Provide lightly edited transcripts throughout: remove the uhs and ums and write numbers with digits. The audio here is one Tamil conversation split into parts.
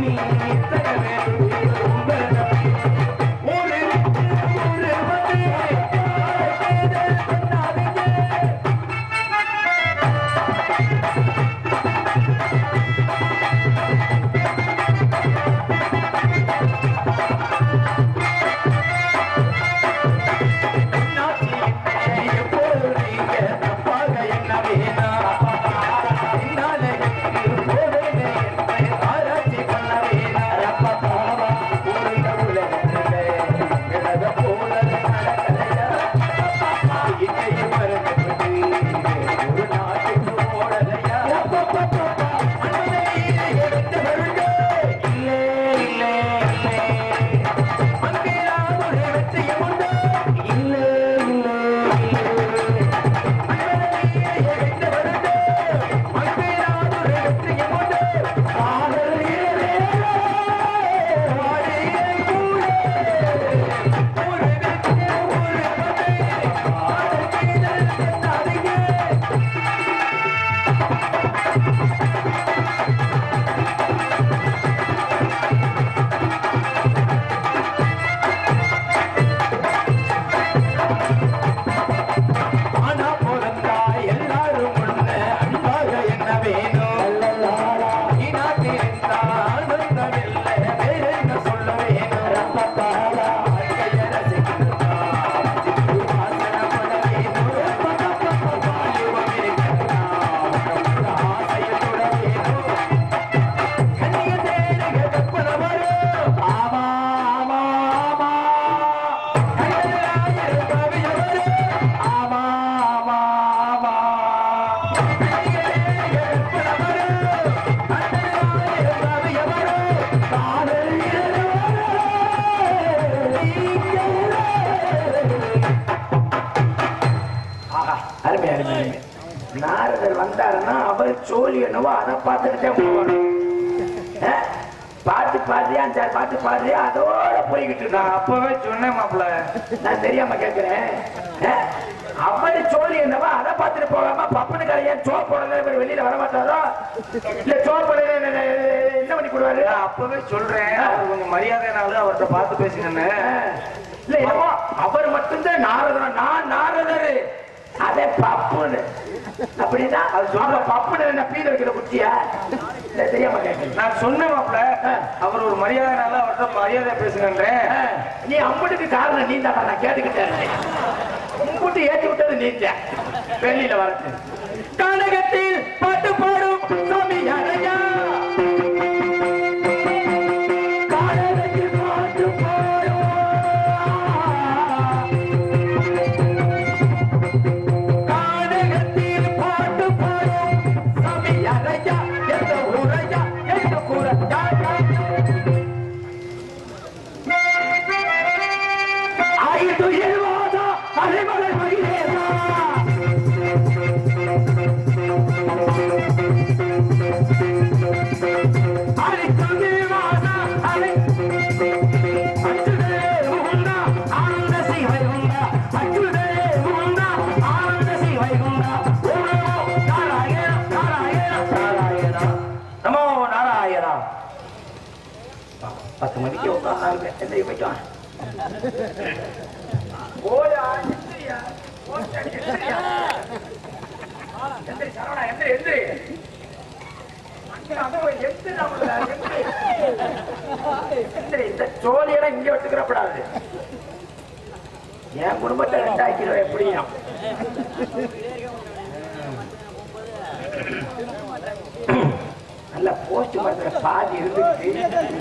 நாரதர் வந்தாருன்னா அவர் சோழி என்னவோ அதை பார்த்துக்கிட்டே போகணும். பாட்டு பாடுறியா சார், பாட்டு பாடுறியா அதோட போய்கிட்டு நான் அப்பவே சொன்னேன் மாப்பிள்ள, நான் தெரியாம கேட்கிறேன். அவரு சோழி என்னவோ அதை பார்த்துட்டு போகாம பப்பனு கரையா சோப்போட வெளியில வர மாட்டாரோ இல்ல சோப்போட என்ன பண்ணி கொடுவாரு? அப்பவே சொல்றேன் கொஞ்சம் மரியாதைனாலும் அவர்கிட்ட பார்த்து பேசுங்கன்னு. இல்ல என்னவோ அவர் மட்டும்தான் நாரதர், நான் நாரதர் அதே பப்புன்னு அப்படின்னா அது சொல்ற பப்புன்னு என்ன பீட வைக்கிற குச்சியா தெரியாம கேட்க நான் சொன்னேன் மாப்பிள்ள, அவர் ஒரு மரியாதைனால அவர்கிட்ட மரியாதை பேசுங்கன்றேன். நீ அம்புட்டுக்கு காரணம் நீ தான், நான் கேட்டுக்கிட்டேன். முன்கூட்டி ஏற்றி விட்டது நீங்க வெளியில வரது கனகத்தில் பாட்டு பாடும் சாமி யாரையா இந்த சோழியெல்லாம் இங்க வச்சுக்கிறப்படாது. என் குடும்பத்தை 2 கிலோ எப்படியும் நல்ல போஸ்ட் மாத்திர பாதி இருந்துச்சு.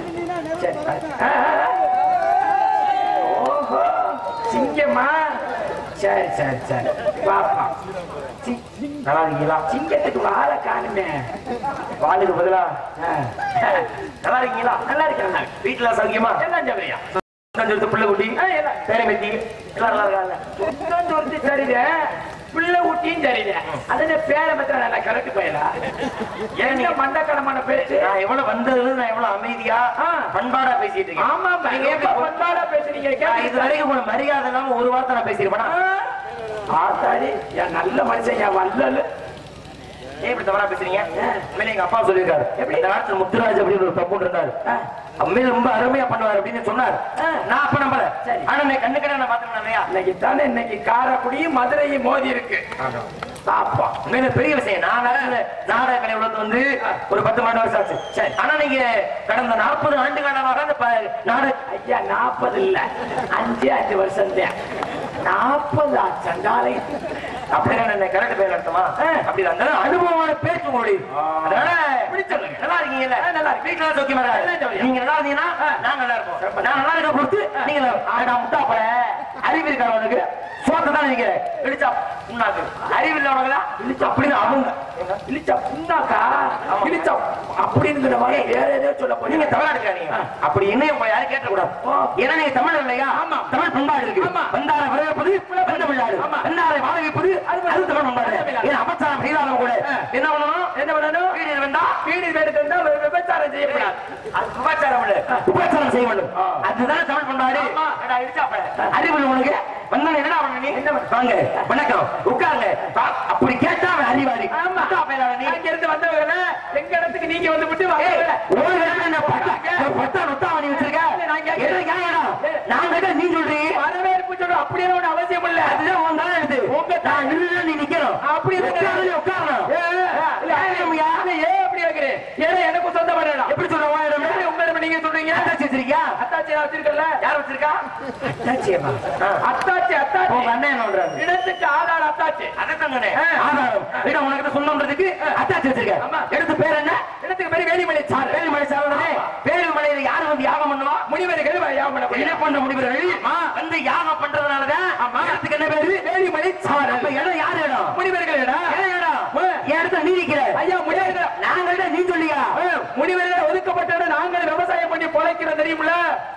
ஓஹோ சிங்கம்மா, சரி சரி சரி பாப்பா. நல்லா இருக்கீங்களா? சிங்கத்துக்கு வாழை காணுமே, வாளுக்கு பதிலா நல்லா இருக்கீங்களா? நல்லா இருக்கேன். வீட்டுல சௌக்கியமா? எல்லாம் ஜவரியா பிள்ளை ஊட்டி பேரை பத்தி எல்லாம் நல்லா இருக்காங்க. சரிங்க பிள்ளை ஊட்டியும் சரிங்க. அதே பேரை பத்திர நல்லா கரெக்ட் போயிடா. ஏன் மண்டக்கணமான பேச்சு? நான் எவ்வளவு வந்தது, நான் எவ்வளவு அமைதியா பண்பாடா பேசிட்டு இருக்கேன். ஆமா பண்பாடா பேசுறீங்க. இது வரைக்கும் உங்க மரியாதை இல்லாம ஒரு வார்த்தை நான் பேசிருப்பேனா? ஆத்தாடி என் நல்ல மனுஷன், என் வல்லல். ஏன் இப்படி தவறா பேசுறீங்க? எங்க அப்பா சொல்லியிருக்காரு, எப்படி இந்த காலத்துல முத்துராஜ் அப்படின்னு ஒரு தப்பு கொண்டிருந்தாரு. அம்மையில் ரொம்ப அருமையா பண்ணுவார் அப்படின்னு சொன்னார். நான் அப்ப நம்பல. ஆனா நான் கண்ணுக்கடை நான் பாத்துக்கிறேன் இல்லையா? இன்னைக்கு தானே இன்னைக்கு காரைக்குடியும் மதுரையும் மோதி இருக்கு. பெரிய விஷயம். நான் நாடக கலை உலகத்து வந்து ஒரு 10 வருஷம் ஆச்சு. சரி, ஆனா நீங்க கடந்த 40 ஆண்டு காலமாக அந்த நாடக ஐயா 40 இல்ல 5 வருஷம் தான் 40 சண்டாலை அப்படின்னா கரெக்ட் பேர் அர்த்தமா? அப்படி அனுபவமான பேச்சு உங்களுடைய. அதனால நல்லா இருக்கீங்கல்ல? நல்லா இருக்கு. வீட்டுல சௌக்கியமா இருக்கா? நீங்க நல்லா இருந்தீங்கன்னா நான் நல்லா இருப்போம். நான் நல்லா இருக்க பொறுத்து நீங்க முட்டா போல அறிவு இருக்கிறவனுக்கு சோத்தை தான் நீங்க இழிச்சா புண்ணாக்கு. அறிவு இல்லவனுங்களா இழிச்சா அப்படின்னு அவங்க இழிச்சா புண்ணாக்கா இழிச்சா அப்படின்னு வேற ஏதோ சொல்ல போய் நீங்க தமிழ் எடுக்காதீங்க. அப்படி என்னையும் யாரும் கேட்டக்கூடாது. ஏன்னா நீங்க தமிழ் இல்லையா? ஆமா, தமிழ் பண்பாடு இருக்கு. வந்தாரை வரவேற்பது தமிழ்நாடு, வந்தாரை வாழ வைப்பது அது தமிழ் பண்பாடு. ஏன் அபச்சாரம் செய்தாலும் கூட என்ன பண்ணணும்? என்ன பண்ணணும்? வீடு வேண்டா, வீடு வேண்டு விபச்சாரம் செய்யக்கூடாது. அது விபச்சாரம் இல்ல, உபச்சாரம் செய்ய வேண்டும். அதுதான் தமிழ் பண்பாடு. அறிவு உனக்கு வந்தா என்ன பண்ண? நீ என்ன வாங்க வணக்கம் உட்காருங்க அப்படி கேட்டா அறிவாளி. இருந்து வந்தவங்க எங்க இடத்துக்கு நீங்க வந்து விட்டு நீ சொல்றீங்க வரவேற்பு சொல்றோம். அப்படியே ஒண்ணு அவசியம் இல்ல. அதுதான் உங்க நீ நிக்கணும். அப்படி உட்காரணும். ஏன் அப்படி வைக்கிறேன்? ஏன்னா எனக்கு சொந்த பண்ணலாம். எப்படி சொல்றோம்? உங்க நீங்க சொல்றீங்க அத்தாச்சி வச்சிருக்கியா? அத்தாச்சி வச்சிருக்கல. யார் வச்சிருக்கா? அத்தாச்சியம்மா. அத்தாச்சி அத்தாச்சி உங்க அண்ணன் என்ன பண்றாரு? இடத்துக்கு ஆதார் அத்தாச்சி. அதானே ஆதாரம். இடம் உனக்கு சொன்னதுக்கு அத்தாச்சி வச்சிருக்க. எடுத்து பேர் என்ன? இடத்துக்கு பேர் வேலிமலை சார். வேலிமலை சார். வேலிமலையில யாரு வந்து யாகம் பண்ணுவா? முனிவர்கள் யாகம் பண்ண. என்ன பண்ற முனிவர்கள் வந்து யாகம் பண்றதுனாலதான் இடத்துக்கு என்ன பேரு? வேலிமலை சார். அப்ப இடம் யாரு இடம்? முனிவர்கள் இடம். என் இடத்துல நீ நிக்கிற ஐயா முடியாது. நாங்க நீ சொல்லியா? முனிவர்கள் ஒதுக்கப்பட்ட இடம். நாங்கள் விவசாயம் பண்ணி பொழைக்கிறோம் தெரியுமில்ல?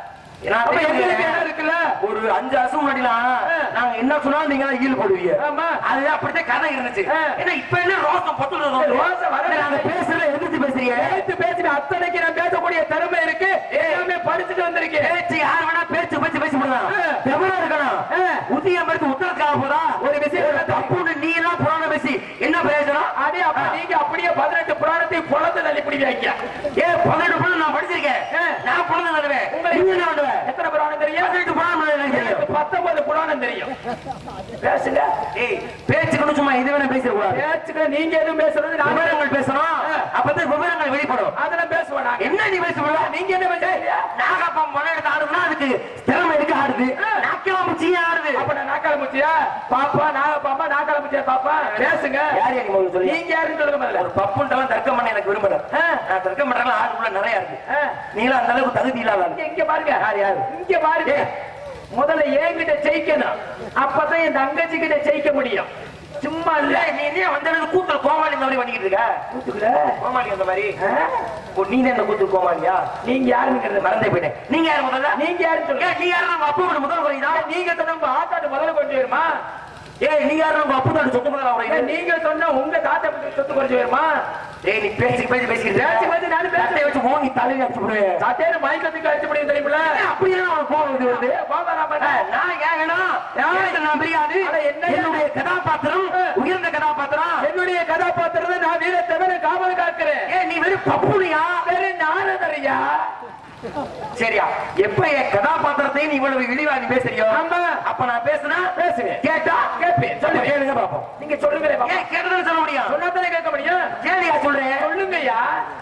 ஒரு 5 வருஷம் முன்னாடிலாம் நாங்க என்ன சொன்னாலும் நீங்க ஈடு போடுவீங்க. அது அப்படித்தான் கதை இருந்துச்சு. ஏன்னா இப்ப என்ன ரோசம் நாங்க பேசுறத எதிர்த்து பேசுறீங்க. எடுத்து பேசுற அத்தனைக்கு நான் பேசக்கூடிய திறமை இருக்கு. எல்லாமே படிச்சுட்டு வந்திருக்கேன். பேச்சு யார் வேணா பேச்சு பேச்சு பேசி போடலாம். எவ்வளவு இருக்கணும்? உத்தியம் எடுத்து உத்தரத்துக்காக போதா? ஒரு விஷயம் தப்புன்னு நீ எல்லாம் புராணம் பேசி என்ன பிரயோஜனம்? அதே நீங்க அப்படியே 18 புராணத்தை பொழந்து தள்ளி பிடி வைக்க. ஏன் 18 புராணம் நான் படிச்சிருக்கேன். நான் பொழந்து தருவேன். உங்களுக்கு எத்தனை புராணம் தெரியும்? 19 புராணம் தெரியும். பேசுங்க. பேச்சுக்கணும். சும்மா இது வேணும் பேச கூடாது. பேச்சுக்க நீங்க எதுவும் பேசுறது விவரங்கள் பேசணும். அப்பதான் விவரங்கள் வெளிப்படும். அதெல்லாம் பேசுவோம். என்ன நீ பேசுவா? நீங்க என்ன பேசுறீங்க? நாகப்பா முறை எடுத்து ஆடுதுன்னா அதுக்கு திறமை எடுக்க ஆடுது. நாக்கால முச்சியா ஆடுது. அப்ப நான் நாக்கால முச்சியா பாப்பா நாகப்பாம்பா நாக்கால முச்சியா பாப்பா பேசுங்க. யார் யாரு முதல்ல சொல்லி நீங்க யாருன்னு சொல்லுங்க. முதல்ல ஒரு பப்புண்டெல்லாம் தர்க்கம் பண்ண எனக்கு விரும்பல. நான் தர்க்கம் பண்றேன். ஆடுக்குள்ள நிறைய இருக்கு. நீங்களும் அந்த அளவுக்கு தகுதி இல்லாத இங்க பாருங்க. யார் யாரு இங்க பாருங்க. முதல்ல என்கிட்ட ஜெயிக்கணும். அப்பதான் என் தங்கச்சி கிட்ட ஜெயிக்க முடியும். சும்மா இல்ல நீ வந்து கூத்துல கோமாளி மாதிரி பண்ணிக்கிட்டு இருக்க. கூத்துக்குள்ள கோமாளி அந்த மாதிரி நீங்க என்ன கூத்து கோமாளியா? நீங்க யாருன்னு மறந்தே போயிட்டேன். நீங்க யாரு முதல்ல? நீங்க யாருன்னு சொல்லுங்க. நீ யாரு? நம்ம அப்பா முதல் குறைதா? நீங்க சொன்ன ஆத்தாட்டு முதல்ல கொண்டு வருமா? நீங்க யாரு? நம்ம அப்பா சொத்து முதல்ல நீங்க சொன்னா உங்க தாத்தா சொத்து குறைஞ்சு வருமா? நீ பேசி பேசி பேசிக்கிட்டு நான் பேச வச்சு போங்கி தலையில அடிச்சு போடுவேன். தாத்தேன்னு மயக்கத்துக்கு அடிச்சு முடியும் தெரியுமில்ல? அப்படியே கோபம் வருது. நான் கேட்கணும். நான் தெரியாது. என்னுடைய கதாபாத்திரம் உயர்ந்த கதாபாத்திரம். என்னுடைய கதாபாத்திரத்தை நான் வீர தவிர காவல் காக்கிறேன். நீ வெறும் பப்புனியா? வெறும் நாரதரியா? சரியா? எப்ப என் கதாபாத்திரத்தை நீ இவ்வளவு விரிவா நீ பேசுறியோ அப்ப நான் பேசுனா பேசுவேன். கேட்டா கேட்பேன். சொல்லுங்க. கேளுங்க பாப்போம். நீங்க சொல்லுங்க. கேட்டதுன்னு சொல்ல முடியும். சொன்னாதானே கேட்க முடியும். கேளியா சொல்றேன். சொல்லுங்கய்யா.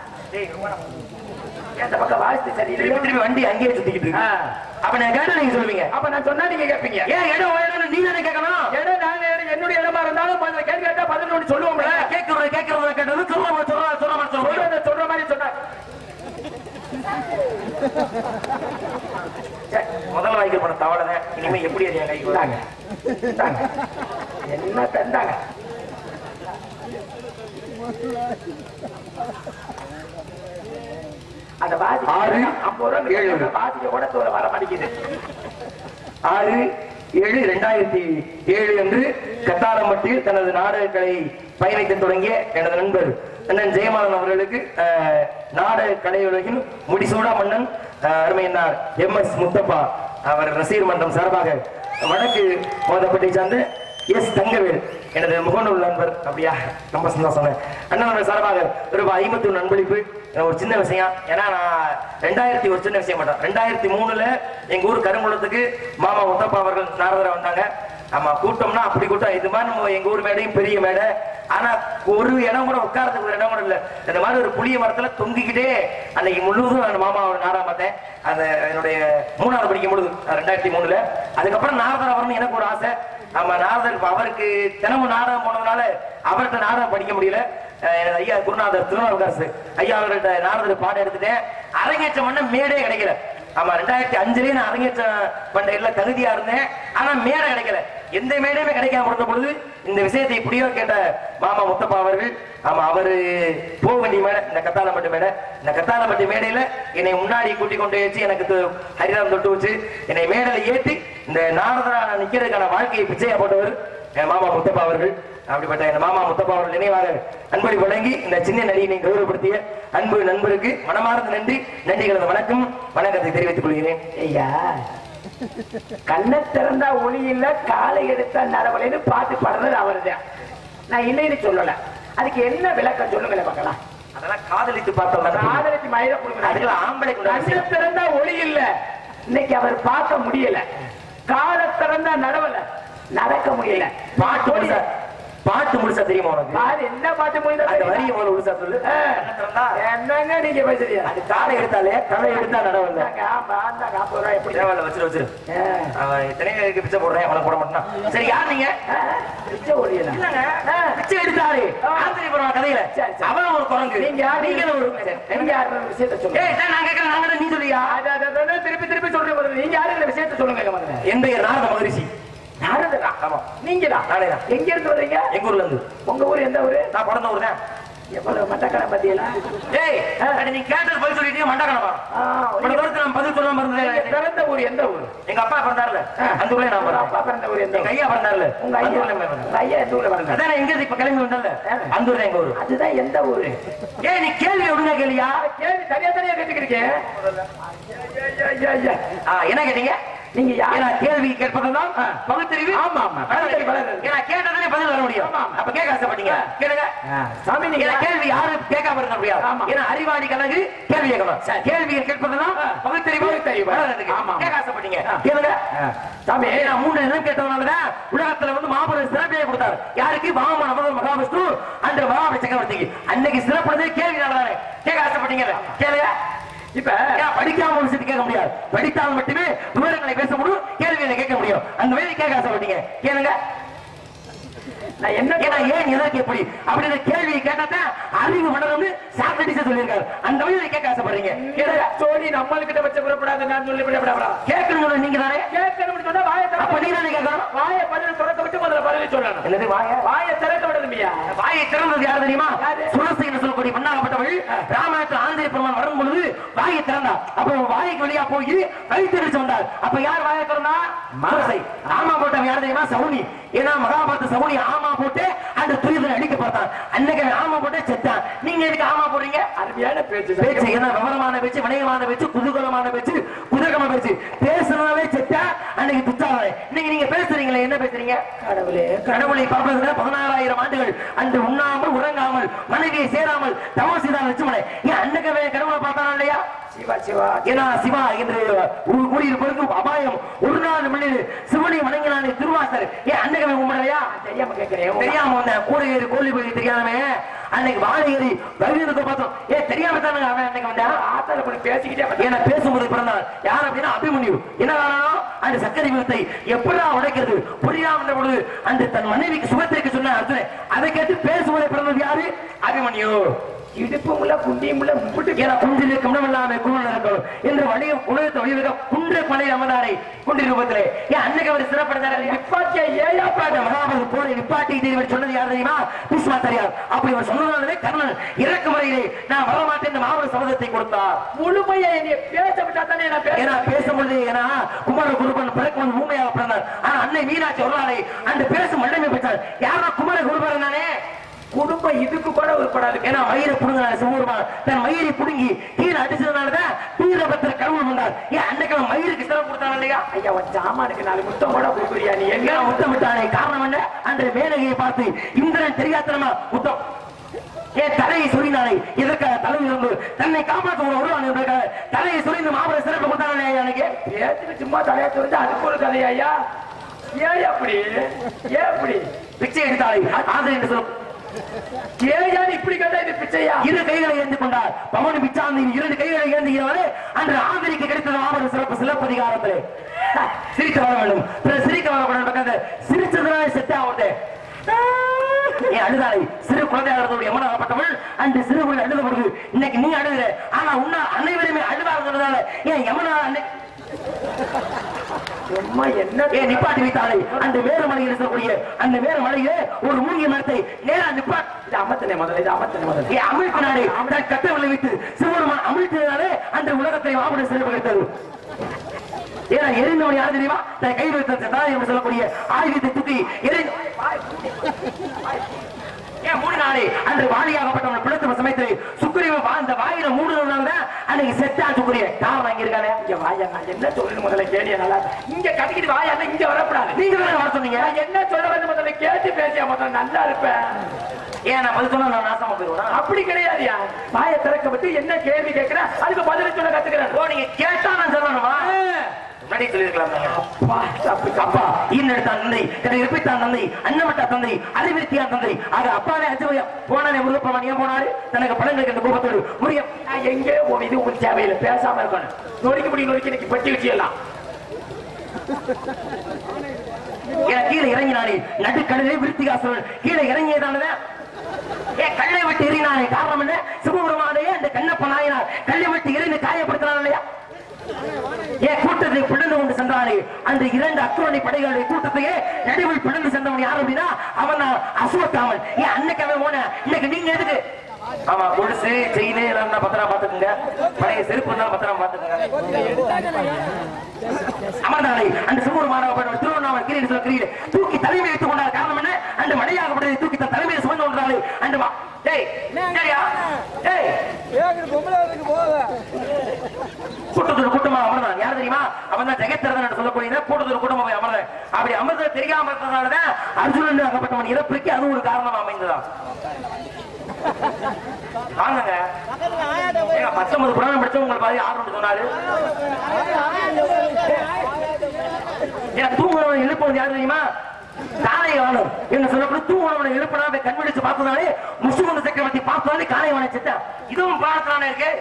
இந்த பக்கம் வாசித்து சரி திருப்பி வண்டி அங்கேயே சுத்திக்கிட்டு இருக்கு. அப்ப நான் கேட்டா நீங்க சொல்லுவீங்க. அப்ப நான் சொன்னா நீங்க கேட்பீங்க. இடம் நீ தானே கேட்கணும். இடம் நாங்க என்னுடைய இடமா இருந்தாலும் கேள்வி கேட்டா பதில் ஒன்று சொல்லுவோம்ல. கேட்கறது கேட்டது சொல்ற மாதிரி சொன்னா முதல் வாய்க்கு போன தவளை இனிமே எப்படி என் கை கொடுத்தாங்க என்ன தந்தாங்க. அந்த வாசி 6/7 கூட தோற வர மாட்டேங்குது. 6/7/2007 என்று கத்தாரம்பட்டியில் தனது நாடகக்கலை பயணத்தை தொடங்கிய எனது நண்பர் அண்ணன் ஜெயமாலன் அவர்களுக்கு நாடக கலை உலகின் முடிசூடா மன்னன் அருமையினார் MS முத்தப்பா அவர் ரசிகர் மன்றம் சார்பாக வடக்கு மோதப்பட்டை சார்ந்த S தங்கவேல் எனது முகநூல் நண்பர். அப்படியா, ரொம்ப சந்தோஷம். அண்ணன் சார்பாக ஒரு 51 நண்பளிப்பு. ஒரு சின்ன விஷயம், ஏன்னா நான் 2000 ஒரு சின்ன விஷயம் மாட்டோம். 2003 எங்க ஊர் கருங்குளத்துக்கு மாமா முத்தப்பா அவர்கள் நாரதரை வந்தாங்க. ஆமா, கூட்டம்னா அப்படி கூட்டம். இது மாதிரி நம்ம எங்க ஊர் மேடையும் பெரிய மேடை. ஆனா ஒரு இடம் கூட உட்காரத்துக்கு ஒரு இடம் கூட இல்ல. இந்த மாதிரி ஒரு புளிய மரத்துல தொங்கிக்கிட்டே அன்னைக்கு முழுவதும் நான் மாமா நாடகம் பார்த்தேன். அந்த என்னுடைய 3வது படிக்கும் பொழுது 2003. அதுக்கப்புறம் நாரதர் வரணும் எனக்கு ஒரு ஆசை. ஆமா, நாரதர் அவருக்கு தினமும் நாடகம் போனதுனால அவர்கிட்ட நாடகம் படிக்க முடியல. ஐயா குருநாதர் திருநாவுக்கரசு ஐயா அவர்கள்ட்ட நாரதர் பாடம் எடுத்துட்டேன். அரங்கேற்றம் பண்ண மேடே கிடைக்கல. ஆமா, 2005 நான் அரங்கேற்றம் பண்ண எல்லாம் தகுதியா இருந்தேன். ஆனா மேடை கிடைக்கல. எந்த மேடையுமே கிடைக்காம கொடுத்த பொழுது இந்த விஷயத்தை இப்படியோ கேட்ட மாமா முத்தப்பா அவர்கள், ஆமா, அவரு போக வேண்டிய மேடை இந்த கத்தாலம்பட்டு மேடை. இந்த கத்தாலம்பட்டு மேடையில என்னை முன்னாடி கூட்டி கொண்டு வச்சு எனக்கு ஹரிராம் தொட்டு வச்சு என்னை மேடையில ஏற்றி இந்த நாரதரா நிக்கிறதுக்கான வாழ்க்கையை பிச்சையா போட்டவர் என் மாமா முத்தப்பா அவர்கள். அப்படிப்பட்ட என் மாமா முத்தப்பா அவர்கள் நினைவாக அன்பளி வழங்கி இந்த சின்ன நடிகனை கௌரவப்படுத்திய அன்பு நண்பருக்கு மனமார்ந்த நன்றி, நன்றிகளது வணக்கம், வணக்கத்தை தெரிவித்துக் கொள்கிறேன். ஐயா, கண்ணை திறந்தா ஒளி இல்ல, காலை எடுத்தா நரவலைன்னு பாட்டு பாடுறது அவருதான். நான் இல்லைன்னு சொல்லல. அதுக்கு என்ன விளக்கம் சொல்லுங்களேன் பார்க்கலாம். அதெல்லாம் காதலித்து பார்த்தோம். காதலித்து மயில கொடுக்கணும். அதுக்கெல்லாம் ஆம்பளை கண்ணை திறந்தா ஒளி இல்ல, இன்னைக்கு அவர் பார்க்க முடியல. காலை திறந்தா நடவல, நடக்க முடியல. பாட்டு முழுசா தெரியுமா உனக்கு? என்ன பாட்டு முடியல? அந்த வரி எவ்வளவு முழுசா சொல்லு. என்னங்க நீங்க பேசுறீங்க? அது காலை எடுத்தாலே தலை எடுத்தா நடவல. வச்சிரு எத்தனைக்கு பிச்சை போடுறேன், அவனை போட மாட்டான். சரி, யார் நீங்க? பிச்சை ஓடியல பிச்சை எடுத்தாரு ஆச்சரியப்படுவான் கதையில. அவன் ஒரு குரங்கு, நீங்க ஒரு விஷயத்த சொல்லுங்க. நான் கேட்கிறேன், நாங்க நீ சொல்லியா? திருப்பி திருப்பி சொல்றேன். நீங்க யாரு இந்த விஷயத்த சொல்லுங்க. என்னுடைய நாரத மகரிஷி. நாரதரா? ஆமா, நீங்களா? நானேதான். எங்க இருந்து வர்றீங்க? எங்க ஊர்ல இருந்து. உங்க ஊர் எந்த ஊரு? நான் பிறந்த ஊர் தான். எவ்வளவு மண்டக்கணை பத்தியல? நீ கேட்டது பதில் சொல்லிட்டீங்க. மண்டக்கணமா? நான் பதில் சொல்லாம இருந்தேன். பிறந்த ஊர் எந்த ஊர்? எங்க அப்பா பிறந்தாருல அந்த ஊர்ல நான் பிறந்தேன். அப்பா பிறந்த ஊர் எந்த? எங்க ஐயா பிறந்தாருல. உங்க ஐயா எந்த ஊர்ல பிறந்தாரு? அதான் எங்க இப்ப கிளம்பி வந்தல அந்த ஊர்ல. எங்க ஊர் அதுதான். எந்த ஊரு? நீ கேள்வி ஒழுங்கா கேளியா? கேள்வி தனியா தனியா கேட்டுக்கிறீங்க. என்ன கேட்டீங்க நீங்க? கேள்வி கேட்பதுதான் பகுத்தறிவு. ஆமா ஆமா, கேட்டதுல பதில் வர முடியும். அப்ப கேட்க ஆசைப்பட்டீங்க, கேளுங்க சாமி. நீங்க கேள்வி யாரு கேட்காம இருக்க முடியாது. ஏன்னா அறிவாளி கணக்கு கேள்வி கேட்கணும். கேள்வியை கேட்பதுதான் பகுத்தறிவு. கேட்க ஆசைப்பட்டீங்க, கேளுங்க சாமி. நான் 3 இடம் கேட்டதுனாலதான் உலகத்துல வந்து மாபெரும் சிறப்பையை கொடுத்தாரு. யாருக்கு? வாமன மகாவிஷ்ணு அந்த மகாபலி சக்கரவர்த்திக்கு. அன்னைக்கு சிறப்புறதே கேள்வினாலதானே. கேட்க ஆசைப்பட்டீங்க, கேளுங்க. இப்ப படிக்காம ஒரு விஷயத்தை கேட்க முடியாது. படித்தால் மட்டுமே விவரங்களை பேச முடியும், கேள்விகளை கேட்க முடியும். அந்த வேலை கேட்க ஆசைப்பட்டீங்க, கேளுங்க. நான் என்ன ஏன் எதற்கு எப்படி அப்படின்னு கேள்வியை கேட்டாதான் அறிவு வளரும்னு சாக்ரட்டிஸ் சொல்லியிருக்காரு. அந்த வழியை கேட்க ஆசைப்படுறீங்க, கேளுங்க. சோழி நம்மள்கிட்ட வச்ச புறப்படாது, நான் சொல்லி விடப்படாது. கேட்கணும் நீங்க தானே. கேட்கணும்னு சொன்னா வாயை அப்ப நீ தானே கேட்கணும். வாயை பதில் திறக்க விட்டு முதல்ல பதில் சொல்லணும். என்னது வாயை திறக்க விடணுமையா? வாயை திறந்தது யார் தெரியுமா? சுரசி என்று சொல்லக்கூடிய பெண்ணாகப்பட்டவள் ராமாயணத்தில் ஆஞ்சநேய பெருமான் வரும் பொழுது வாயை திறந்தா. அப்ப வாய்க்கு வெளியா போய் வயிற்று வந்தார். அப்ப யார் வாயை திறந்தா? சுரசை. ஆமா போட்டவன் யார் தெரியுமா? சவுனி. ஏன்னா மகாபாரத சவுனி ஆமா போட்டு அந்த துரிதனை அடிக்க பார்த்தான். அன்னைக்கு ஆமா போட்டு செத்தான். நீங்க எதுக்கு ஆமா போடுறீங்க? அருமையான பேச்சு. ஏன்னா விவரமான பேச்சு, வினயமான பேச்சு, குதூகலமான பேச்சு, குதர்க்கமான பேச்சு. பேசுறதாவே செத்தா அன்னைக்கு துச்சாவே. நீங்க பேசுறீங்களே, என்ன பேசுறீங்க? கடவுளே கடவுளை பார்ப்பதுல 16,000 ஆண்டுகள் அன்று உண்ணாமல் உறங்காமல் மனைவியை சேராமல் தவம் செய்தான் லட்சுமணன். ஏன் அன்னைக்கு கடவுளை பார்த்தானா இல்லையா? சிவா சிவா. ஏன்னா சிவா என்று கூடியிருப்பதற்கு அபாயம். ஒரு நாள் மண்ணில் சிவனை வணங்கினானே திருவாசர். ஏன் அன்னைக்கு கும்பிடலையா? தெரியாம கேட்கிறேன். தெரியாம வந்தேன். கூட ஏறி கோழி போய் தெரியாம அன்னைக்கு வாழை ஏறி வருவதற்கு பார்த்தோம். தெரியாம தானே அவன் அன்னைக்கு வந்தேன். ஆத்தால போய் பேசிக்கிட்டே ஏன்னா பேசும்போது பிறந்தான் யார் அப்படின்னா அபிமன்யு. என்ன காரணம்? அந்த சக்கரை விபத்தை எப்படா உடைக்கிறது புரியாம பொழுது அந்த தன் மனைவிக்கு சுபத்திற்கு சொன்ன அர்ஜுனன் அதை கேட்டு பேசுவதை பிறந்தது யாரு? அபிமன்யு. இடுப்புமுள்ள குண்டியுமுள்ள குண்டிலே கமலமில்லாம குணம் நடக்கும் என்று வழிய உலகத்தை வழிவக குன்ற பனை அமதாரை குண்டி ரூபத்திலே ஏன் அன்னைக்கு அவர் சிறப்படுத்தாரு? நிப்பாட்டிய ஏழாப்பாட்ட மகாபாரத போரை நிப்பாட்டி சொன்னது யார் தெரியுமா? பீஷ்மாச்சாரியார். அப்படி அவர் சொன்னதாலே கர்ணன் இறக்கு முறையிலே நான் வரமாட்டேன் இந்த மாபெரும் சபதத்தை கொடுத்தார். முழுமையை பேச விட்டா தானே ஏன்னா பேசும்பொழுது ஏன்னா குமார குருபன் பிறக்கும் ஊமையாக பிறந்தார். ஆனா அன்னை மீனாட்சி ஒரு நாளை அந்த பேசும் வல்லமை பெற்றார். யாரா குமார குருபன் தானே. குடும்பம் இதுக்கு கூட உட்படாது. ஏன்னா மயிரை புடுங்கினால சிவருமான் தன் மயிரை புடுங்கி கீழே அடிச்சதுனாலதான் வீரபத்திர கடவுள் வந்தார். கொடுக்கிறார். ஏன் அன்னைக்கு மயிருக்கு சிறப்பு கொடுத்தாங்க இல்லையா? ஐயா உன் சாமானுக்கு 4 முத்தம் கூட கொடுக்குறியா நீ? எங்க முத்தமிட்டானே காரணம் என்ன? அன்று மேனகையை பார்த்து இந்திரன் தெரியாதனமா முத்தம் ஏன் தலையை சொரினானே இதற்காக தலை இருந்து தன்னை காப்பாற்ற உருவான தலையை சொரிந்து மாபெரும் சிறப்பு கொடுத்தானே எனக்கு பேச்சுக்கு சும்மா தலையா சொரிஞ்சு அதுக்கு ஒரு கதையா ஐயா? ஏன் அப்படி ஏன் அப்படி பிச்சை எடுத்தாலே ஆதரவு என்று சொல்லும் ஏன் இப்படி கேட்டா இது பிச்சையா? 2 கைகளை ஏந்தி கொண்டார் பவனி பிச்சாந்தி 2 கைகளை ஏந்தியவரே அன்று ஆதரிக்கு கிடைத்தது மாபெரும் சிறப்பு சிலப்பதிகாரத்திலே சிரிக்க வர வேண்டும் சிரிக்க வரக்கூடாது சிரிச்சதுனால செட் ஆகுது ஏன் அழுதாலை சிறு குழந்தையாக யமனாகப்பட்டவள் அன்று சிறு குழந்தை அழுத பொழுது இன்னைக்கு நீ அழுதுற ஆனா உன்ன அனைவருமே அழுதாகிறதால ஏன் யமனா நிப்பாட்டி வைத்தாலே அந்த மேரமலையில் இருக்கக்கூடிய அந்த மேரமலையிலே ஒரு மூங்கிய மரத்தை நேரா நிப்பாட்டி அமர்த்தனை முதல்ல அமிழ்த்தினாலே கட்டவில்லை வைத்து சிவருமான் அமிழ்த்தினாலே அந்த உலகத்தை மாபெரும் சிறப்பு கிடைத்தது. ஏன்னா எரிந்தவன் யார் தெரியுமா? தன் கை வைத்த என்று சொல்லக்கூடிய ஆயுதத்தை தூக்கி எரிந்து ஏன் மூடினாலே அன்று வாலியாகப்பட்டவன் பிடித்த சமயத்திலே சுக்ரீவ அந்த வாயில மூடுறதுனால அன்னைக்கு செட்டா சுக்ரிய காரணம் இங்க இருக்கானே. இங்க வாயா நான் என்ன சொல்லணும் முதல்ல கேளிய நல்லா இங்க கட்டிக்கிட்டு வாயா இங்க வரக்கூடாது. நீங்க வர சொன்னீங்க என்ன சொல்ல வந்து முதல்ல கேட்டு பேசியா முதல்ல நல்லா இருப்பேன். ஏன் நான் பதில் சொன்னா நான் நாசமா போயிருவேன்? அப்படி கிடையாதுயா. வாயை திறக்க விட்டு என்ன கேள்வி கேட்கிறேன் அதுக்கு பதில் சொல்ல கத்துக்கிறேன். ஓ நீங்க கேட்டா நான் சொல்லணுமா? அப்பா ஈனெடுத்தான் தந்தை என்னை இருப்பித்தான் தந்தை அன்னமட்டா தந்தை அறிவித்தியான் தந்தை ஆக அப்பாவே அஜயம் போனானே முருகப்பவன் ஏன் போனாரு தனக்கு பழங்களுக்கு என்ற கோபத்தோடு முருகன் நான் எங்கே இது உங்களுக்கு தேவையில்லை பேசாம இருக்கணும். நொறுக்கி முடி நொறுக்கி இன்னைக்கு பட்டி வச்சிடலாம். கீழே இறங்கினானே நடுக்கடலே விருத்திகாசுரன் கீழே இறங்கியதானதான் கல்லை விட்டு எறினானே காரணம் என்ன? சிவபெருமானையே அந்த கண்ணப்ப நாயனார் கல்லை விட்டு எறிந்து காயப்படுத்தினான் இல்லையா? ஏன் கூட்டத்தை பிளந்து கொண்டு சென்றானே அந்த 2 அக்ரோனி படைகளுடைய கூட்டத்தையே நடுவில் பிளந்து சென்றவன் யார் அப்படின்னா அவன் அசுவத்தாமன். ஏன் அன்னைக்கு அவன் போன இன்னைக்கு நீங்க எதுக்கு? ஆமா கொலுசு செயினே எல்லாம் பத்திரம் பாத்துக்குங்க பழைய செருப்பு இருந்தாலும் பத்திரம் பாத்துக்குங்க. அமர்ந்தாலே அந்த சிவபெருமான் திருவண்ணாமலை கிரீட சொல்ல கிரீட தூக்கி தலைமை வைத்துக் கொண்டார் காரணம் என்ன? அந்த மழையாகப்பட்டதை தூக்கி தன் தலைமையை சுமந்து கொண்டாலே அந்த கூட்டத்தொரு கூட்டமா அமர்ந்தான். யார் தெரியுமா? அவன் தான் ஜெகத்திரதன் சொல்லக்கூடிய கூட்டத்தொரு கூட்டமா போய் அமர்ந்தேன். அப்படி அமர்ந்தது தெரியாம இருந்ததுனாலதான் அர்ஜுனன் ஆகப்பட்டவன் இறப்புக்கு அது ஒரு காரணமா அமைந்ததான். வாங்க 19 புராணம் படிச்ச உங்களுக்கு பாதி ஆர்வம் சொன்னாரு. தூங்குறவன் எழுப்பது யாரு தெரியுமா? காளையவானம் என்ன சொல்லப்படும் தூங்குறவனை எழுப்பினா கண் விழிச்சு பார்த்ததாலே முசுகுந்த சக்கரவர்த்தி பார்த்ததாலே காளையவானை செத்தான். இதுவும் பாடத்தானே இருக்கு.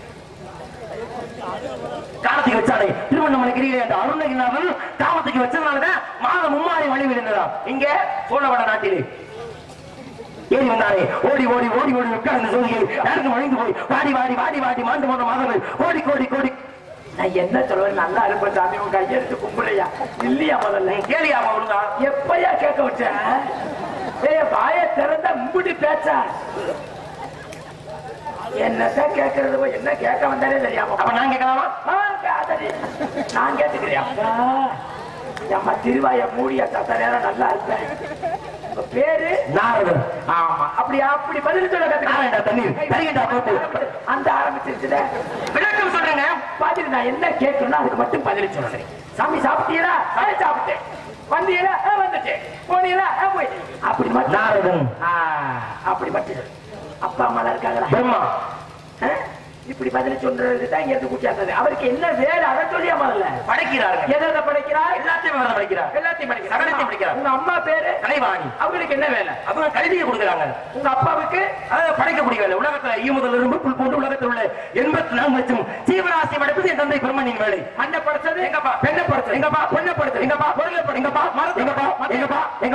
காலத்துக்கு வச்சாலே திருவண்ணாமலை கிரியிலே அந்த அருணகிரிநாதன் காலத்துக்கு வச்சதுனாலதான் மாதம் மும்மாறி வழி விழுந்ததா இங்க சோழவட நாட்டிலே ஏறி வந்தாரே ஓடி ஓடி ஓடி ஓடி உட்கார்ந்து சொல்லியை நடந்து வழிந்து போய் வாடி வாடி வாடி வாடி மாண்டு போன மாதங்கள் கோடி கோடி கோடி. நான் என்ன சொல்லுவேன் நல்லா இருப்பேன் சாமி உங்க கையெடுத்து கும்பிடையா இல்லையா? முதல்ல கேளியா ஒழுங்கா எப்பயா கேட்க வச்சேன்? வாய திறந்தா மும்பிட்டு பேச்சா என்னதான் கேட்கறது என்ன கேட்க வந்தாலே தெரியாம. அப்ப நான் கேட்கலாமா? நான் கேட்டுக்கிறேன். நம்ம திருவாய மூடிய சத்த நேரம் நல்லா இருப்பேன். பேரு நாரதன். ஆமா அப்படி அப்படி பதில் சொல்ல தண்ணீர் அந்த ஆரம்பிச்சிருச்சுல விளக்கம் சொல்றேங்க. பாத்துட்டு நான் என்ன கேட்கணும்னா அதுக்கு மட்டும் பதில் சொல்றேன். சாமி சாப்பிட்டீங்களா? சாப்பிட்டேன். வந்தீங்களா? வந்துட்டேன். போனீங்களா? போய் அப்படி மட்டும் நாரதன் அப்படி மட்டும். அப்பா அம்மா இருக்காங்களா? பிரம்மா. இப்படி பதில் சொல்றதுதான் இங்க இருந்து கூட்டியாத்தது. அவருக்கு என்ன வேலை அதை சொல்லியா? முதல்ல படைக்கிறார். எதை படைக்கிறார்? எல்லாத்தையும் படிக்கிறார். எல்லாத்தையும் படிக்கிறார். சகலத்தையும் படிக்கிறார். உங்க அம்மா பேரு கலைவாணி. அவங்களுக்கு என்ன வேலை? அவங்க கல்வியை கொடுக்குறாங்க. உங்க அப்பாவுக்கு படைக்கக்கூடிய வேலை. உலகத்துல ஈமுதல் இருந்து புல் போன்று உலகத்தில் உள்ள 84 லட்சம் ஜீவராசி படைப்பது என் தந்தை பிரம்மனின் வேலை. மண்ணை படைச்சது எங்கப்பா? பெண்ணை படைச்சது எங்கப்பா? பொண்ணை படைச்சது எங்கப்பா? பொருளை எங்கப்பா? எங்கப்பா? எங்கப்பா? எங்க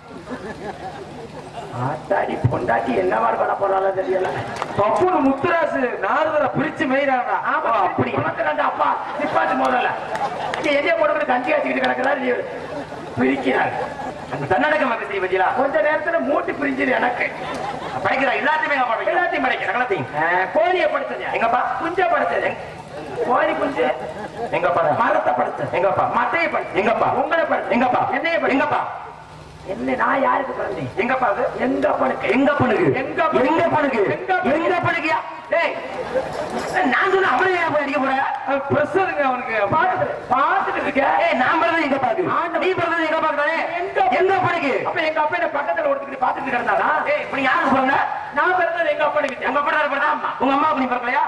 ஆத்தாடி பொண்டாட்டி என்னவா பண்ண போறாளோ தெரியல. தப்புன்னு முத்துராசு நாரதரை பிரிச்சு மேய்றாங்க. ஆமா அப்படி உனக்கு அப்பா நிப்பாட்டு முதல்ல எதைய போட்டு கஞ்சி காய்ச்சிக்கிட்டு கிடக்குறாரு பிரிக்கிறார். அந்த தன்னடக்கம் பத்தி பத்தியா கொஞ்ச நேரத்துல மூட்டு பிரிஞ்சது எனக்கு. படைக்கிறா எல்லாத்தையுமே எல்லாத்தையும் படைக்கிற சகலத்தையும். கோழியை படைச்சது எங்கப்பா? குஞ்சை படைச்சது கோழி குஞ்சு எங்கப்பா? மரத்தை படைச்சது எங்கப்பா? மட்டையை படைச்சது எங்கப்பா? உங்களை படைச்சது எங்கப்பா? என்னைய எங்கப்பா? என்ன நான் யாருக்கு பிறந்தேன்? எங்க பாது எங்க அப்பனுக்கு எங்க அப்பனுக்கு எங்க அப்பனுக்கு எங்க அப்பனுக்கியா? டேய் நான் சொன்ன அவனே போய் அடிக்க போற பிரஷருங்க அவனுக்கு பாத்துட்டு இருக்க. ஏய் நான் பிறந்தது எங்க பாக்கு நீ பிறந்தது எங்க பாக்கு தானே எங்க அப்பனுக்கு. அப்ப எங்க அப்பா என்ன பக்கத்துல ஒருத்தர் பாத்துட்டு கிடந்தாரா? ஏய் இப்ப நீ யாருக்கு பிறந்த? நான் பிறந்தது எங்க அப்பனுக்கு. உங்க அப்பா பிறந்தா உங்க அம்மாவுக்கு நீ பிறக்கலையா?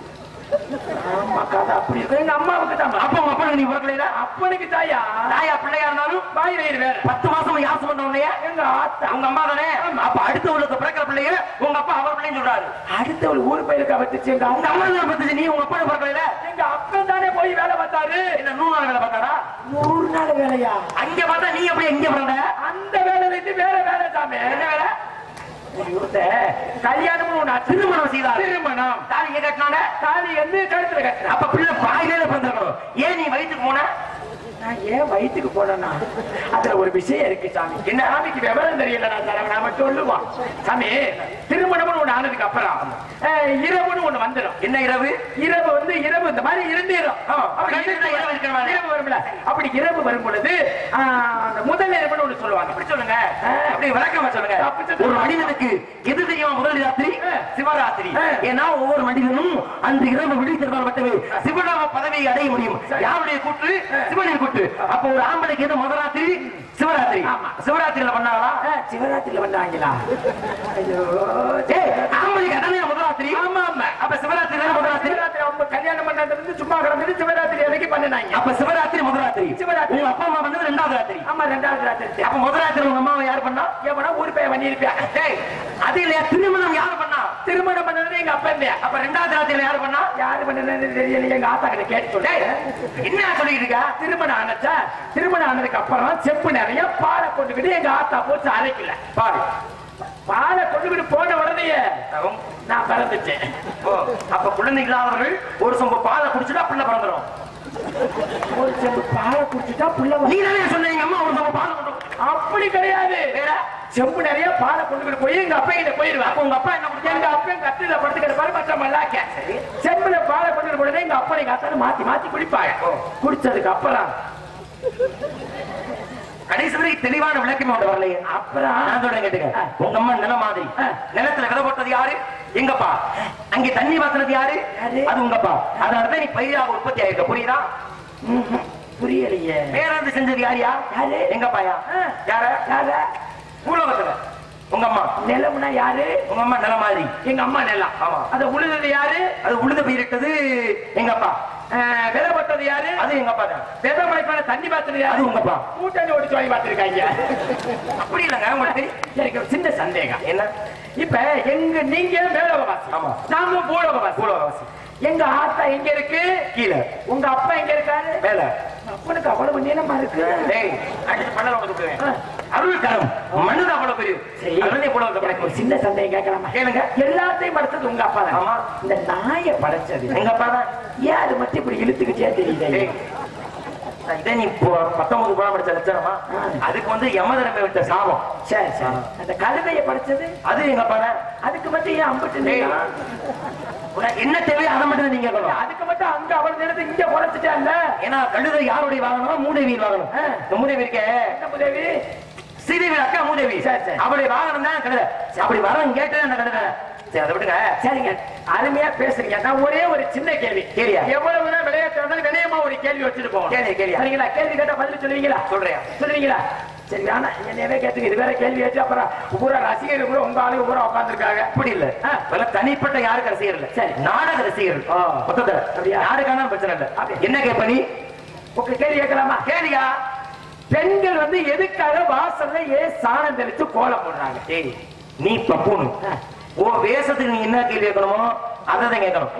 ஆமா கதை அப்படி இருக்கு. எங்க அம்மாவுக்கு தான். அப்ப உங்க அப்பனுக்கு நீ பிறக்கலையா? அப்பனுக்கு தாயா தாயா பிள்ளையா இருந்தாலும் வாய் வயிறு வேற. 10 மாசம் யாசம் பண்ண உடனே எங்க ஆத்தா உங்க அம்மா தானே. அப்ப அடுத்தவளுக்கு பிறக்கிற பிள்ளைய உங்க அப்பா அவர் பிள்ளைன்னு சொல்றாரு. அடுத்தவள் ஊர் பயிலுக்கு வச்சுச்சு. எங்க உங்க அம்மா தான் பத்துச்சு, நீ உங்க அப்பா பிறக்கலையா? எங்க அப்பன் தானே போய் வேலை பார்த்தாரு. என்ன 100 நாள் வேலை பார்த்தாரா? 100 நாள் வேலையா? அங்க பார்த்தா நீ எப்படி எங்க பிறந்த? அந்த வேலையில இருந்து வேற வேலை சாமி. என்ன வேலை? கல்யாணம் திருமணம் செய்தார். திருமணம் தாலி எங்க கட்டினாங்க? தாலி வந்து கழுத்துல கட்டின. அப்ப பிள்ளை வாயிலே பிறந்திருக்கணும். ஏன் நீ வயிற்றுக்கு போன? நான் ஏன் வயிற்றுக்கு போனேன்னா அதுல ஒரு விஷயம் இருக்கு சாமி. என்ன சாமிக்கு விவரம் தெரியல. நான் நாம சொல்லுவான் சாமி. திருமணம்னு ஒண்ணு ஆனதுக்கு அப்புறம் இரவுன்னு ஒண்ணு வந்துடும். என்ன இரவு? இரவு வந்து இரவு இந்த மாதிரி இருந்தேரும். இரவு வரும்ல. அப்படி இரவு வரும் பொழுது முதல் இரவுன்னு ஒண்ணு சொல்லுவாங்க. அப்படி சொல்லுங்க. அப்படி விளக்கமா சொல்லுங்க. ஒரு மனிதனுக்கு எது தெரியுமா? முதல் ராத்திரி சிவராத்திரி. ஏன்னா ஒவ்வொரு மனிதனும் அந்த இரவு விழித்திருந்தால் மட்டுமே சிவனாக பதவியை அடைய முடியும். யாருடைய கூற்று? சிவனின் கூற்று. அப்ப ஒரு ஆம்பளைக்கு எது முதல் ராத்திரி? சிவராத்திரி. சிவராத்திரியில பண்ணாங்களா? சிவராத்திரியில பண்ணாங்களா? ஐயோ ஆம்பளைக்கு அதானே முதல் ராத்திரி. ஆமா ஆமா. அப்ப சிவராத்திரி முதல் ராத்திரி. அவங்க கல்யாணம் பண்ணது இருந்து சும்மா கிடந்து சிவராத்திரி வரைக்கும் பண்ணினாங்க. அப்ப சிவராத்திரி முதல் ராத்திரி. சிவராத்திரி உங்க அப்பா அம்மா பண்ணது 2வது ராத்திரி. ஆமா 2வது ராத்திரி. அப்ப முதல் ராத்திரி உங்க அம்மாவை யார் பண்ணா? எவனா ஊர் பையன் பண்ணிருப்பாங்க. அது இல்லையா? திருமணம் யாரு பண்ணா? திருமணம் பண்ணது எங்க அப்பா இல்லையா? அப்ப 2வது ராத்திரியில யாரு பண்ணா? யாரு பண்ணது தெரியல. எங்க ஆத்தா கிட்ட கேட்டு சொல்றேன். என்ன சொல்லிட்டு இருக்கா? திருமணம் ஆனச்சா திருமணம் ஆனதுக்கு அப்புறம் செப்பு நிறைய பாலை கொண்டுகிட்டு எங்க ஆத்தா போச்சு அரைக்கல. பாரு பாலை கொண்டுகிட்டு போன உடனே நான் பிறந்துட்டேன். அப்ப குழந்தை இல்லாதவர்கள் ஒரு சொம்பு பாலை குடிச்சுட்டா பிள்ளை பிறந்துடும். ஒரு செம்பு பாலை குடிச்சுட்டா பிள்ளை. நீ தானே சொன்னீங்க அம்மா ஒரு சொம்பு பாலை கொண்டு. அப்படி கிடையாது. வேற செம்பு நிறைய பாலை கொண்டுகிட்டு போய் எங்க அப்பா கிட்ட போயிருவேன். அப்ப உங்க அப்பா என்ன பண்ணுங்க? எங்க அப்பா கட்டில படுத்துக்கிற பாரு மற்ற மல்லாக்க செம்புல பாலை கொண்டுகிட்டு போனதே எங்க அப்பா எங்க அத்தாலும் மாத்தி மாத்தி குடிப்பாங்க. குடிச்சதுக்கு அப்புறம் கடைசி வரைக்கும் தெளிவான விளக்கமே ஒன்று வரலையே. அப்புறம் நான் சொல்றேன் கேட்டுக்க. உங்க அம்மா நில மாதிரி நிலத்துல விதை போட்டது யாரு? எங்கப்பா. அங்கே தண்ணி வாசனது யாரு? அது உங்கப்பா. அதனாலதான் நீ பயிராக உற்பத்தி ஆயிருக்க. புரியுதா? புரியலையே. பேருந்து செஞ்சது யாரியா? யாரு? எங்கப்பாயா? யார? யார? பூலோகத்துல உங்க அம்மா. நிலம்னா யாரு? உங்க அம்மா நில மாதிரி. எங்க அம்மா நிலம். ஆமா. அது உழுது யாரு? அது உழுத பயிரிட்டது எங்க அப்பா. விதை போட்டது யாரு? அது எங்க அப்பா தான். விதை முளைப்பான தண்ணி பார்த்தது யாரு? அது உங்க அப்பா. கூட்டணி ஓடி சொல்லி பார்த்திருக்காங்க. அப்படி இல்லைங்க உங்களுக்கு. எனக்கு ஒரு சின்ன சந்தேகம். என்ன? இப்ப எங்க நீங்க மேலோகவாசி. ஆமா. நாம பூலோகவாசி. பூலோகவாசி. எங்க ஆத்தா எங்க இருக்கு? கீழே. உங்க அப்பா எங்க இருக்காரு? மேல. அப்பனுக்கு அவ்வளவு நீளமா இருக்கு. அருள் கரம் மண்ணுதான் அவ்வளவு பெரிய. ஒரு சின்ன சந்தேகம் கேட்கலாமா? கேளுங்க. எல்லாத்தையும் படைச்சது உங்க அப்பா தான். ஆமா. இந்த நாயை படைச்சது எங்க அப்பா தான். ஏன் அது மட்டும் இப்படி இழுத்துக்கிட்டே தெரியுது? இதை நீ 19 படம் படிச்ச லட்சணமா? அதுக்கு வந்து யமதரமை விட்ட சாபம். சரி சரி. அந்த கழுதையை படைச்சது அது எங்க அப்பா தான். அதுக்கு மட்டும் ஏன் அம்பிட்டு என்ன தேவையோ அதை மட்டும் நீங்க கேட்கணும். அதுக்கு மட்டும் அங்க அவள் நேரத்தை இங்க குறைச்சிட்டாங்க. ஏன்னா கழுதை யாருடைய வாகனம்? மூதேவியின் வாகனம். மூதேவி இருக்க. என்ன மூதேவி? ஸ்ரீதேவி அக்கா மூதேவி. அவருடைய வாகனம் தான் கழுதை. அப்படி வரம் கேட்டு அந்த கழுதை. சரி அதை விடுங்க. சரிங்க, அருமையா பேசுறீங்க. நான் ஒரே ஒரு சின்ன கேள்வி கேளியா? எவ்வளவுதான் விளையாட்டு வந்தாலும் வினயமா ஒரு கேள்வி வச்சுட்டு போவோம். கேளியா? சரிங்களா? கேள்வி கேட்டா பதில் சொல்லுவீங்களா? சொல்றீங்களா? சரி, ஆனா என்னவே கேட்டுங்க. இது வேற கேள்வி வச்சு அப்புறம் பூரா ரசிகர் கூட உங்க ஆளுங்க பூரா உட்காந்துருக்காங்க. அப்படி இல்ல. தனிப்பட்ட யாருக்கு ரசிகர் இல்ல. சரி, நாடக ரசிகர் மொத்தத்துல யாருக்கான பிரச்சனை இல்ல. என்ன கேட்ப நீ? உங்க கேள்வி கேட்கலாமா? கேளியா? பெண்கள் வந்து எதுக்காக வாசல்ல சாணம் தெளிச்சு கோலம் போடுறாங்க? நீ பப்புனு ஓ வேஷத்துக்கு நீ என்ன கேள்வி கேட்கணுமோ அதான் கேட்கணும்.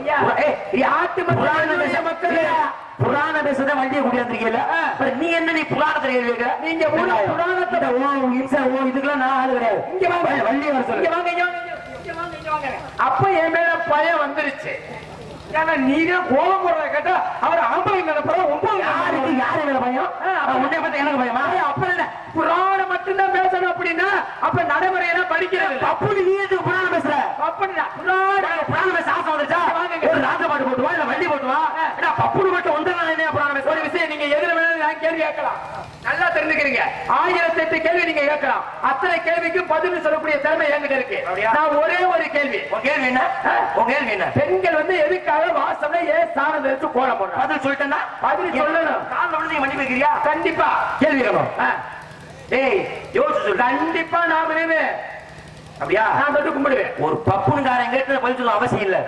புராண பேசுறத வண்டியை கூட்டியாந்துருக்கீங்க. நீ என்ன நீ புராணத்தை கேள்வி கேட்க? நீங்க புராணத்தை இதுக்கெல்லாம் நான் ஆளு கிடையாது. இங்க வாங்க, வண்டியை வர சொல்லுங்க. அப்ப என் மேல பயம் வந்துருச்சு. ஏன்னா நீங்க கோலம் போடுறத கேட்டா அவர் ஆம்பளை நினைப்பா. யாரு மேல பயம்? உன்னை பத்தி எனக்கு பயமா? அப்ப என்ன புராணம் மட்டும்தான் பேசணும் அப்படின்னா அப்ப நடைமுறையெல்லாம் படிக்கிறது. அப்படி நீ எதுக்கு புராணம் பேசுற? புராணம் பேச ஆசை வந்துச்சா? ஒரு ராஜபாட்டு போட்டு வா, இல்ல வண்டி போட்டு வா. பப்புனு மட்டும் ஒன்றரை நாள் என்ன புராணம் பேச? ஒரு விஷயம் நீங்க எதிர வேணும் நான் கேள்வி கேட்கலாம். நல்லா தெரிஞ்சுக்கிறீங்க. 1008 கேள்வி நீங்க கேட்கலாம். அத்தனை கேள்விக்கு பதில் சொல்லக்கூடிய திறமை என்கிட்ட இருக்கு. நான் ஒரே ஒரு கேள்வி. உங்க கேள்வி என்ன? உங்க கேள்வி என்ன? பெண்கள் வந்து எதுக்காக வாசல்ல ஏன் சாணம் தெளிச்சு கோலம் போடுறாங்க? பதில் சொல்லிட்டேன்னா பதில் சொல்லணும். கால்ல விழுந்து நீ மன்னிப்பு கேக்குறியா? கண்டிப்பா கேள்வி கேட்கணும். ஏய் யோசிச்சு சொல்லு. கண்டிப்பா நான் விடுவேன். அப்படியா? நான் தொட்டு கும்பிடுவேன். ஒரு பப்புனுக்காரன் கேட்டு பதில் சொல்ல அவசியம் இல்ல.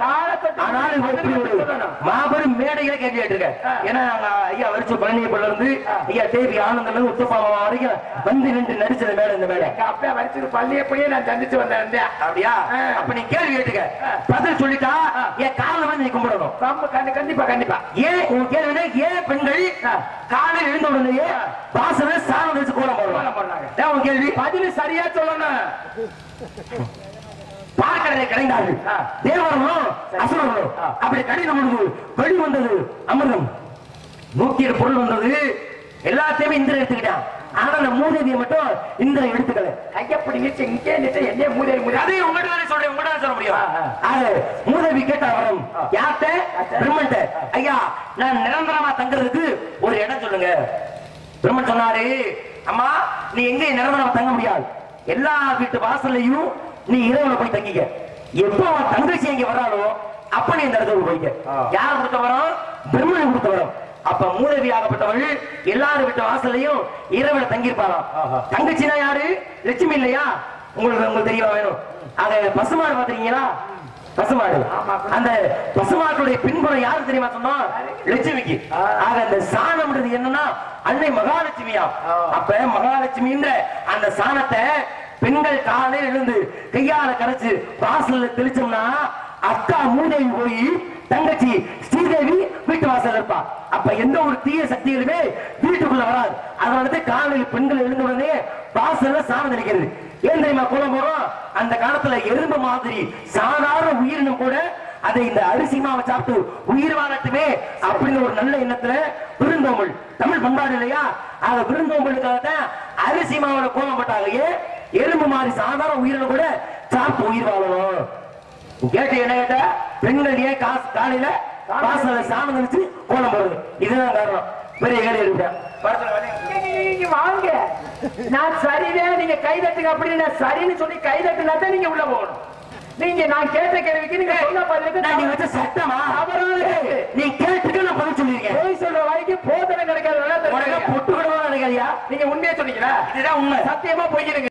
மாபெரும் மேடைகளை கேள்வி கேட்டிருக்கேன். ஏன்னா ஐயா வரிச்சு பழனியப்பள்ள இருந்து ஐயா தேவி ஆனந்தம் உத்தப்பாவா வரைக்கும் வந்து நின்று நடிச்சது மேடை. இந்த மேடை அப்பா வரிச்சு பள்ளியப்படியே நான் சந்திச்சு வந்தேன். அப்படியா? அப்ப நீ கேள்வி கேட்டுக்க. பதில் சொல்லிட்டா என் காலில் வந்து நீ கும்பிடணும். கண்டிப்பா கண்டிப்பா. ஏன் உன் கேள்வி ஏன் பெண்கள் காலையில் எழுந்த உடனே வாசல சாணம் வச்சு கோலம் போடுறாங்க? உன் கேள்வி பதில் சரியா சொல்லணும். பார்க்கடலை கடைந்தார்கள் தேவர்களும் அசுரர்களும். அப்படி கடின பொழுது வெளி வந்தது அமிர்தம். 107 பொருள் வந்தது. எல்லாத்தையுமே இந்திரன் எடுத்துக்கிட்டான். ஆனா அந்த மூதேவியை மட்டும் இந்திரன் எடுத்துக்கல. கையப்படி நீச்சு இங்கே நிச்சயம் என்ன மூதேவி அதே உங்கள்கிட்ட சொல்றேன். உங்கள்கிட்ட சொல்ல முடியும். அது மூதேவி கேட்டா வரும். யார்கிட்ட? பிரம்மன்ட்ட. ஐயா நான் நிரந்தரமா தங்குறதுக்கு ஒரு இடம் சொல்லுங்க. பிரம்மன் சொன்னாரு, அம்மா நீ எங்க நிரந்தரமா தங்க முடியாது. எல்லா வீட்டு வாசல்லையும் நீ இரவுல போய் தங்கிக்க. எப்ப அவன் தங்கச்சி இங்க வராளோ அப்ப நீ இந்த இடத்துக்கு போய்க்க. யார் கொடுத்த வரும்? பிரம்மன் கொடுத்த வரும். அப்ப மூதேவி ஆகப்பட்டவள் எல்லாரும் வீட்டு வாசல்லையும் இரவுல தங்கியிருப்பாராம். தங்கச்சினா யாரு? லட்சுமி இல்லையா? உங்களுக்கு தெரியவா வேணும்? அத பசுமாடு பாத்திருக்கீங்களா? பசுமாடு. அந்த பசுமாட்டுடைய பின்புறம் யாரு தெரியுமா சொன்னா? லட்சுமிக்கு. ஆக அந்த சாணம் என்னன்னா அன்னை மகாலட்சுமியா. அப்ப மகாலட்சுமின்ற அந்த சாணத்தை பெண்கள் காலையில் எழுந்து கையால கரைச்சு வாசல்ல தெளிச்சோம்னா அக்கா மூதேவி போய் தங்கச்சி ஸ்ரீதேவி வீட்டு வாசல் இருப்பா. அப்ப எந்த ஒரு தீய சக்திகளுமே வீட்டுக்குள்ள வராது. அதனால காலையில் பெண்கள் எழுந்த உடனே வாசல்ல சாணம் தெளிக்கிறது. ஏன் தெரியுமா கோலம் போறோம்? அந்த காலத்துல எறும்பு மாதிரி சாதாரண உயிரினம் கூட அதை இந்த அரிசி மாவை சாப்பிட்டு உயிர் வாழட்டுமே அப்படின்னு ஒரு நல்ல எண்ணத்துல விருந்தோம்பல் தமிழ் பண்பாடு இல்லையா? அத விருந்தோம்பலுக்காகத்தான் அரிசி மாவுல கோலம் போட்டாங்க. எறும்பு மாதிரி சாதாரண உயிரினம் கூட சாப்பிட்டு உயிர் வாழணும். கேட்டு என்ன கேட்ட? பெண்கள் ஏன் காலையில வாசல்ல சாணம் தெளிச்சு கோலம் போடுறது. இதுதான் காரணம். பெரிய கேள்வி இருப்பேன். வாங்க நான் சரிதான் நீங்க கைதட்டுங்க. அப்படின்னு நான் சரின்னு சொல்லி கைதட்டுனா தான் நீங்க உள்ள போகணும். நீங்க நான் கேட்ட கேள்விக்கு நீங்க சொன்ன பதிலுக்கு நான் வச்ச சட்டமா அவராலே நீ கேட்டுக்க நான் பதில் சொல்லிருக்கேன். போய் சொல்ற வாய்க்கு போதனை கிடைக்காது. பொட்டு கூட கிடைக்காதியா? நீங்க உண்மையா சொன்னீங்களா? இதுதான் உண்மை. சத்தியமா போயிருங்க.